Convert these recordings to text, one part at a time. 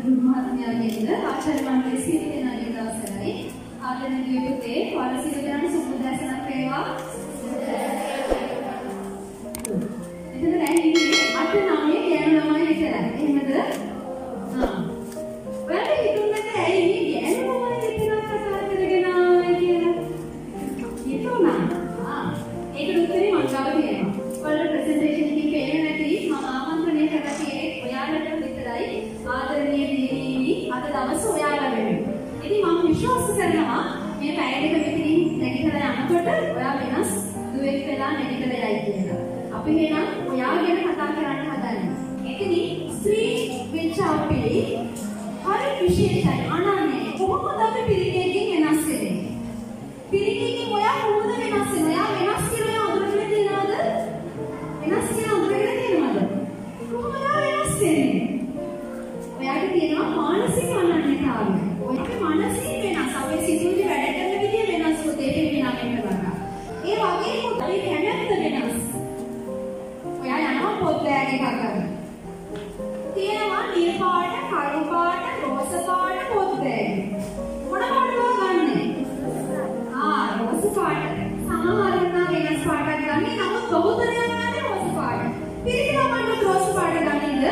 ගුරු මහත්මයාගෙන්ද ආචාර්ය මණ්ඩලයේ සියලු දෙනාගේ දවසයි ආදරණීය පුතේ වල සියලු දෙනාට සුබ දැසනක් වේවා. එතන දැන් ඉන්නේ 8-9 ගෑනු ළමයි විතරයි. එහෙමද? ඔයාලට හිතුණාද ඇයි මේ ගෑනු ළමයි විතරක් කතා කරගෙන ආවේ කියලා? හිතුණා. ඒකට උත්තරේ මම ගාව තියෙනවා. ඔයාලට ප්‍රසන්ටේෂන් එකකින් පේන්නේ නැති මම ආමන්ත්‍රණය කරලා තියෙන්නේ ඔයාලට විතරයි ආදරණීය දීනි අද දවස් ඔයාලා වෙනුවෙන්. ඉතින් මම විශ්වාස කරනවා මේ පැය දෙක මෙතනින් නැගිටලා යනකොට ඔයා වෙනස් දුවෙක් වෙලා නැගිටලා යයි කියලා. අපි එහෙනම් ඔයා ගැන කතා කරන්න හදන්නේ. එතනින් ස්ත්‍රී වෙච්ච අපි හරි විශේෂයි අනන්‍යයි. කොහොමද අපි පිරිකේකින් වෙනස් වෙන්නේ? පිරිකේකින් ඔයා කොහොමද වෙනස් වෙන්නේ? ඔයා වෙනස් කියලා අඳුරගෙන තියනවද? වෙනස් කියලා අඳුරගෙන තියනවද? කොහොමද වෙනස් වෙන්නේ? ඔයාට තියෙනවා මානසික අනන්‍යතාවය. ඔයාගේ මානසික වෙනස්, අපේ සිතුවිලි වැඩ කරන විදිය වෙනස්, පුතේ වෙනම වෙන්න වගේ. ඒ වගේම පුතේ කැමැත්ත වෙනස්. ඔයා යනවා පොත් බෑග් එකක් ගන්න. තියෙනවා නිල් පාට, කළු පාට, රෝස පාට පොත් බෑග්. මොන පාටද ගන්නෙ? රෝස පාට. සමහරවල් වෙනස් පාටක් ගන්න. නමුත් බහුතරයක් ගන්න රෝස පාට. පිළිගන්න මම රෝස පාට ගන්නද?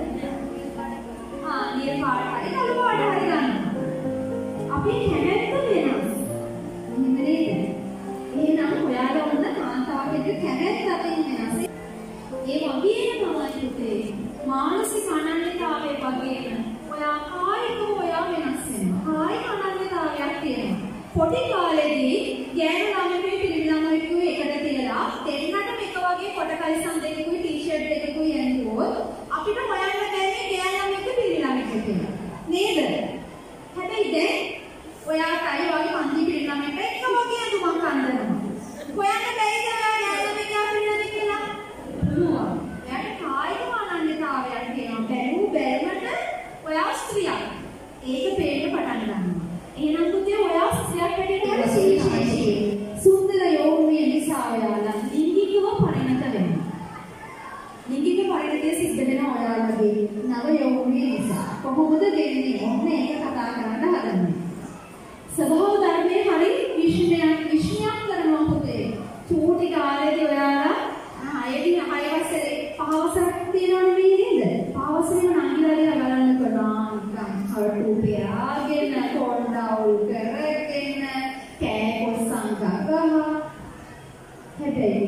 නිල් පාට හරි කළු පාට හරි ගන්න. අපේ කැමැත්ත වෙනස්. එහෙම නේද? එහෙනම් ඔයාලා වුණ කාන්තාවකගේ කැමැත්ත අතින් වෙනස්. ඒ වගේම තමයි පුතේ මානසික අනන්‍යතාවය වගේම ඔයා කායිකව ඔයා වෙනස් වෙනවා. කායික අනන්‍යතාවයක් තියෙනවා. පොඩි කාලේදී ගෑනු ළමයෙකුයි පිරිමි ළමයෙකුයි එකට තියලා දෙන්නටම එක වගේ කොට කලිසම් දෙකකුයි ටී-ෂර්ට් දෙකකුයි ඇඳුවොත් අපිට හොයන්න බැන්නේ ගෑනු ළමයෙකුයි පිරිමි ළමයෙකුයි කියලා. නේද? හැබැයි දැන් ඔයාටයි වගේ පන්ති පිරිමි ළමයෙක්ට එක වගේ ඇඳුමක් අඳිනවා. හොයන්න බැයිද ඔයා ගෑනු ළමයෙක්ගේ පිරිමි කියලා? පුළුවන්. එයාට කායික අනන්‍යතාවයක් තියෙනවා. බැලු බැලමට ඔයා ස්ත්‍රියක්. ඒක පේන්න පටන් ගන්නවා. එහෙනම් පුතේ ඔයා ස්ත්‍රියක් හැටියට හරි විශේෂයි. සුන්දර යෝගුමිය නිසා ඔයාලා ලිංගිකව පරිණත වෙනවා. ලිංගික පරිණතය සිද්ධ වෙනවා ඔයාලගේ නව යෝගුමිය නිසා. කොහොමද වෙන්නේ? ඔන්න ඒක කතා කරන්න හදන්නේ. ස්වභාව ධර්මයේ හරි විශ්මයක් කරනවා පුතේ. චූටි කාලේදී ඔයාලා 6 වසරේ 5 වසරක් තියෙනවනේ නේද? 5 වසරේම නංගිලා බලන්න කරනවා. හරටු පියාගෙන කොණ්ඩවුල් කරගෙන කෑකොස්සන් ගගහ. හැබැයි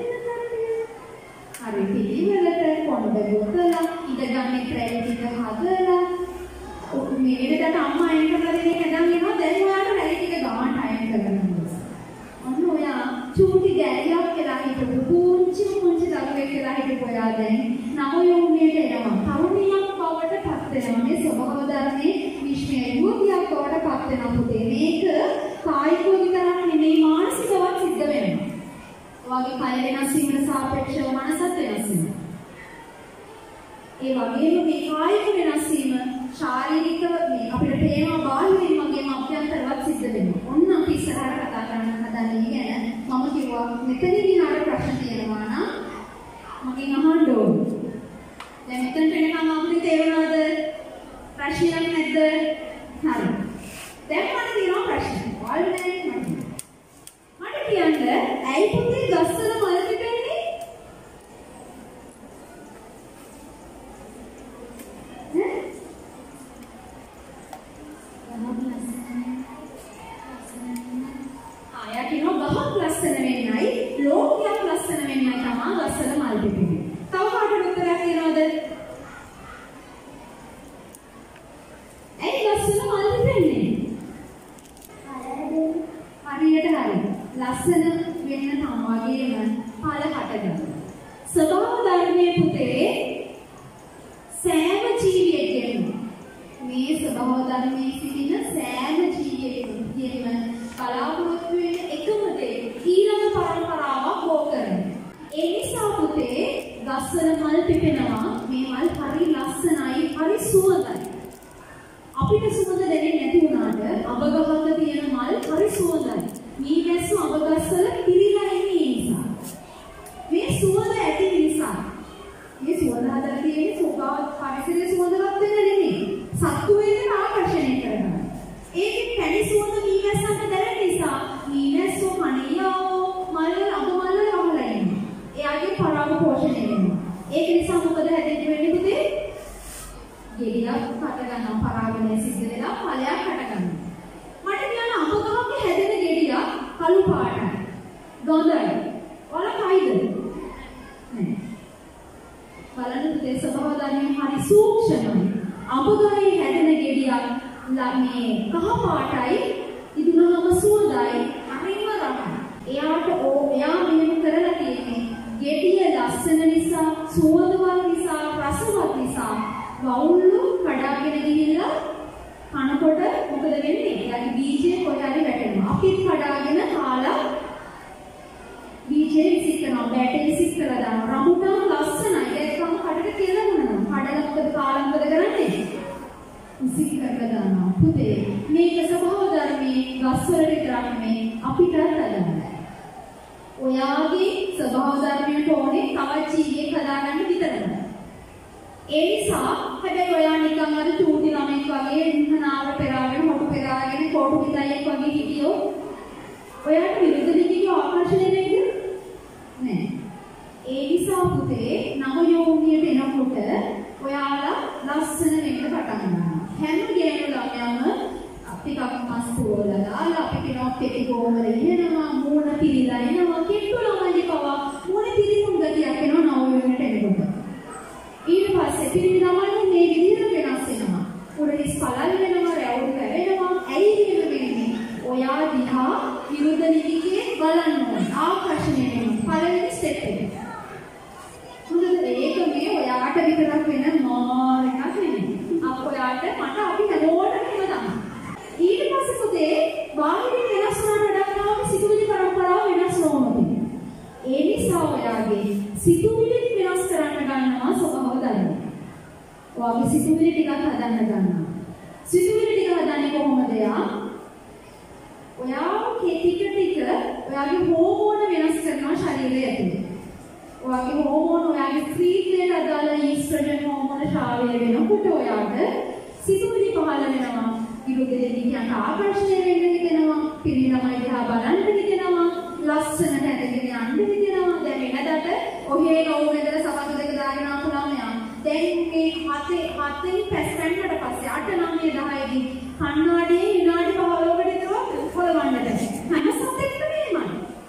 හරි පිළිවෙලට කොණ්ඩ ගොතලා ඉඳගන්නේ ට්‍රැවල් ටික හදලා මේ වෙනදට අම්මා අයින් කරලා දෙන්නේ නැදන් වෙනවා. දැන් ඔයාලට රැලි ටික ගානට අයින් කරගන්න. ඔන්න ඔයා චූටි ගැරියක් කියලා හිටපු පුංචි දරුවෙක් කියලා හිටපු ඔයා දැන් නව යෝගුමියට එනවා. තරුණියක් බවට පත් වෙනවා. මේ ස්වභාව ධර්මයේ විශ්මය යුවතියක් බවට පත් වෙනවා පුතේ. මේක කායිකව විතරක් නෙමෙයි මානසිකවත් සිද්ධ වෙනවා. ඔයාගේ කය වෙනස් වීමට සාපේක්ෂව මනසත් වෙනස් වෙනවා. ඒ වගේම මේ කායික වෙනස් වීම ශාරීරික මේ අපිට පේනවා බාහිර වීමගේම අභ්‍යන්තරවත් සිද්ධ වෙනවා. ඔන්න අපි ඉස්සරහට කතා කරන්න හදන්නේ ගැන මම කිව්වා මෙතනදී හරිය ප්‍රශ්න තියෙනවා නම් මගෙන් අහන්න ඕනේ. දැන් මෙතනට එනකම් අපිට තේරුණාද? ප්‍රශ්නයක් නැද්ද? හරි. දැන් මට තියෙනවා ප්‍රශ්න. ඔයාලට මට කියන්න ඇයි පුතේ ගස්වල මල් පිපෙන්නේ? ගහක් ලස්සන වෙන්නයි ලෝකයක් ලස්සන වෙන්නයි තමයි ගස්වල මල් පිපෙන්නේ. තව කාටද උත්තරයක් තියෙනවද? ඇයි ගස්වල මල් පිපෙන්නේ? හරියට හරි. ලස්සන වෙන්න තමවගේම ඵල හටගන්නවා. ස්වභාව ධර්මයේ පුතේ සෑම ජීවියෙකම මේ ස්වභාව ධර්මයේ සිටින සෑම ජීවියෙකම බලාපොරොත්තු වෙන එකම දේ ඊළඟ පරම්පරාවක් බෝ කරනවා. ඒ නිසා පුතේ ගස්වල මල් පිපෙනවා. මේ මල් හරි ලස්සනයි, හරි සුවඳයි. අපිට සුවඳ දැනෙන්නේ නැති වුණාට අබ ගහක තියෙන මල් හරි සුවඳයි. මේ වැස්සු අබ ගස්වල පිරීලා ඉන්නේ නිසා. මේ සුවඳ ඇති නිසා මේ සුවඳ හදලා තියෙන්නේ සෝගාවත් පරිසරයේ සුවඳවත් වෙන්න නෙමෙයි. සත්තු වෙන ආකර්ෂණය කරනවා. ඒකේ පැණි සුවඳ මීමැස්සන්ට දැනෙන නිසා මීමැස්සෝ කණියාවෝ මල් අගමල් රවලා ඉන්නවා. එයාගේ පරාග පෝෂණය වෙනවා. ඒක නිසා මොකද හැදෙන්නේ පුතේ? ගෙඩියක් හට ගන්නවා පරාගණය සිද්ධ වෙලා ඵලයක් හට ගන්නවා. මට කියන්න අඹ ගහක හැදෙන ගෙඩියක් කළු පාටයි. ගඳයි. වල කයිද? නෑ. බලන්න පුතේ ස්වභාව ධර්මයෙන් හරි සූක්ෂමයි. අඹ ගහේ හැදෙන ගෙඩියක් මේ කහ පාටයි ඉදුණාම සුවඳයි අරින්ම රහයි. එයා මෙහෙම කරලා තියෙන්නේ ගෙඩිය ලස්සන නිසා සුවඳවත් නිසා රසවත් නිසා වවුල්ලු කඩාගෙන ගිහිල්ලා කනකොට මොකද වෙන්නේ? එයාගේ බීජේ කොහේ වැටෙනවා. අපිත් කඩාගෙන කාලා බීජේ විසික් කරනවා. බෑටේ විසික් කරලා දානවා. රඹුටාන් ලස්සනයි. ඒකම කඩට කෙලවනවා. කඩලා මොකද කාලා මොකද කරන්නේ? විසික් කරලා දානවා. පුතේ මේක ස්වභාව ධර්මයේ ගස්වල විතරක් නෙමෙයි අපිට හදන්න. ඔයාගේ ස්වභාව ධර්මයට ඕනේ තවත් ජීවියක් හදාගන්න විතරයි. ඒ නිසා හැබැයි ඔයා නිකන් අර චූටි ළමෙක් වගේ ඉන්නනාව පෙරාගෙන හොටු පෙරාගෙන කොටු පිටයියක් වගේ හිටියෝ ඔයාට විරුද්ධ දිගට ආකර්ෂණය වෙන්නේ නෑ. ඒ නිසා පුතේ නව යෝනියට එනකොට ඔයාලා ලස්සන වෙන්න පටන් ගන්නවා. හැම ගෑනු ළමයාම ටිකක් මස් පොවලා දාලා අපි කෙනෙක් පෙති ගෝමර ඉහෙනවා මූණ පිරීලා එනවා කිට්ටු ළමයි පවා මූණ පිරීුම් ගතියක් එනවා නව යෝනියට එනකොට. ඊට පස්සේ පිරිමි ළමයි මේ විදිහට වෙනස් වෙනවා. උඩිස් පළල් වෙනවා, රැවුල් කැවෙනවා. ඇයි එහෙම වෙන්නේ? ඔයා දිහා විරුද්ධ නිදිකේ බලන්න ඕනේ. ආකර්ෂණය වෙනවා. පළවෙනි ස්ටෙප් එක. මොකද ඒක මේ ඔයාට විතරක් වෙන මාර එකක් නෙමෙයි. ඔයාට මට අපි හැමෝටම එහෙම තමයි. ඊට පස්සේ පුතේ බාහිරින් වෙනස් වුණාට වඩා සිතුවිලි පරම්පරාව වෙනස් නොවනවා. ඒ නිසා ඔයාගේ සිතුවිලි වෙනස් කරන්න ගන්නවා ස්වභාව ධර්ම. ඔයාගේ සිතුවිලි ටිකක් හදන්න ගන්නවා. සිතුවිලි ටික හදන්නේ කොහොමද යා? ඔයා ටික ඔයාගේ හෝමෝන වෙනස් කරනවා ශරීරය ඇතුලේ. ඔයාගේ හෝමෝන ඔයාගේ ස්ත්‍රීත්වයට අදාළ ඊස්ට්‍රජන් හෝමෝන ශාවය වෙනකොට ඔයාට සිතුවිලි පහළ වෙනවා. විරුද්ධ දෙවියන්ට ආකර්ෂණය වෙන්න හිතෙනවා. පිරි ළමයි දිහා බලන්න හිතෙනවා. ලස්සනට ඇදගෙන යන්න හිතෙනවා. දැන් වෙනදට ඔහේ නෝ වෙනදට සමතු දෙක දාගෙන ආපු ළමයා දැන් මේ හතෙන් පැස්සෙන්නට පස්සේ 8 9 10 දී කන්නාඩියේ විනාඩි 15කට විතර හොලවන්නට හැම සතෙක්ම මේමයි.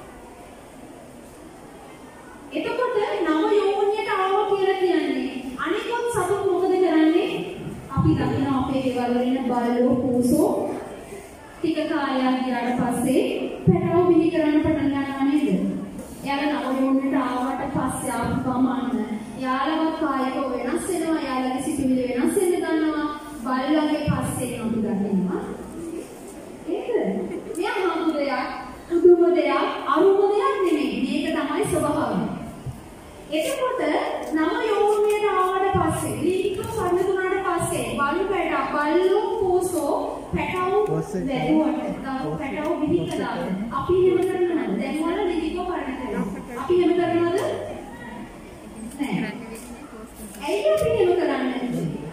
එතකොට නව යෝනියට ආවා කියලා කියන්නේ අනිකොත් සතුන් මොකද කරන්නේ? අපි දකින අපේ ගෙවල් වල ඉන්න බල්ලෝ පූසෝ ටික කාලයක් ගියාට පස්සේ පැටව බිහි කරන්න පටන් ගන්නවා නේද? එයාලා නව යෝනියට ආවට පස්සේ ආපු ගමන් යාළුවා කායික වෙනස් වෙනවා, යාළුවාගේ සිතුවිලි වෙනස් වෙන්න ගන්නවා, බල්ලගේ පස්සේ නඩු ගන්නවා. ඒක මෙයා හම්බු දෙයක්, උදුම දෙයක්, අරුම දෙයක් නෙමෙයි. මේක තමයි ස්වභාවය. එතකොට නව යෝනියට ආවට පස්සේ ලිංග සම්මුතුනාට පස්සේ බල්ලෝ පෝසෝ පැටව වැදුවට පැටව බිහි කළා. අපි එහෙම කරනවද? දැන් වල ලිංගිකව කරන්න කියලා. අපි එහෙම කරනවද? නෑ. ඇයි අපි එහෙම කරන්නේ?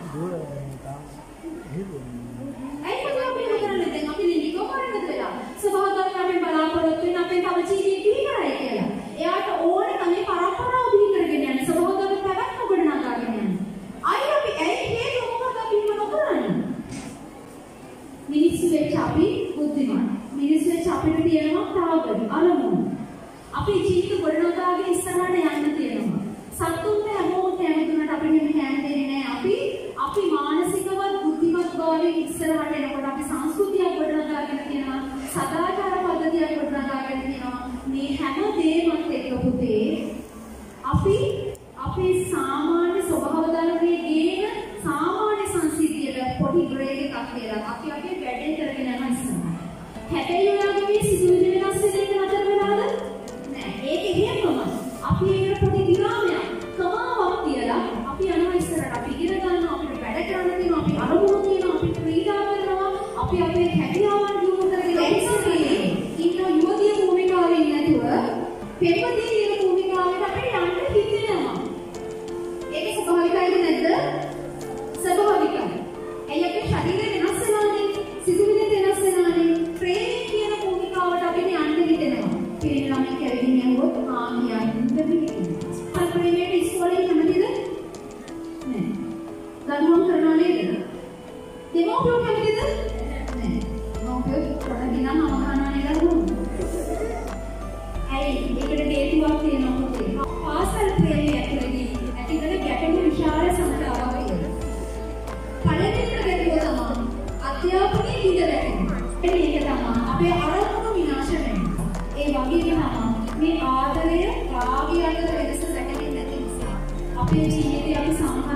දැන් අපි ලිංගිකව කරන්නද වෙලා? සබහාදරකමෙන් බලාපොරොත්තු වෙන අපේ තව ජීවිතේ බිහි කරයි කියලා. එයාට ඕනේ තමයි පරම්පරාව බිහි කරගෙන යන්න. සබහාදර පැවැත්ම ගොඩනගාගෙන යන්න. අයි අපි ඇයි හේතු මොකද අපි එහෙම නොකරන්නේ? මිනිස්සු වෙච්ච අපි බුද්ධිමත්. මිනිස්සු වෙච්ච අපිට තියෙනවා තාවකද අරමුණු. අපි ජීවිත ගොඩනගාගෙන ඉස්සරහට යන්න තියෙනවා. සතුන්ට හැමෝම කැමතිුණාට අපි මෙහෙම කැමතිනේ නෑ. අපි මානසිකවත් බුද්ධිමත් භාවයෙන් ඉස්සරහට එනකොට අපි සංස්කෘතියක් ගොඩනගාගෙන තියෙනවා. සදාචාර පද්ධතියක් ගොඩනගාගෙන තියෙනවා. මේ හැම දෙයක්ම එක්ක පුතේ අපි අපේ සාමාන්‍ය ස්වභාව ධර්මයේ ගේන සාමාන්‍ය සංසිද්ධියට පොඩි බ්‍රේක් එකක් කියලා අපි අපේ වැඩේ කරගෙන යනවා ඉස්සරහට. හැබැයි ඔයාගේ මේ සිතුවිලි වෙනස් වෙන එක නතර වෙලාද? නෑ. ඒක එහෙමම අපි ඒකට පොඩි විරාමයක් කමාවක් තියලා අපි යනවා ඉස්සරහට. දෙමෝපියෝ කැමතිද? නෑ. දෙමෝපියෝ පොඩ දිනම අවහානා නේද දුන්නේ. ඇයි ඒකට හේතුවක් තියෙනවා පුතේ. පාසල් ප්‍රේමය ඇතුළේදී ඇතිවන ගැටලු විශාල සංඛ්‍යාවක් තියෙනවා. පළවෙනිම ගැටලුව තමයි අධ්‍යාපනයේ හිඳ වැටෙනවා. මේක තමයි අපේ අරමුණු විනාශ වෙනවා. ඒ වගේම තමයි මේ ආදරය රාගය අතර වෙනස දැකෙන්නේ නැති නිසා අපේ ජීවිතය අපි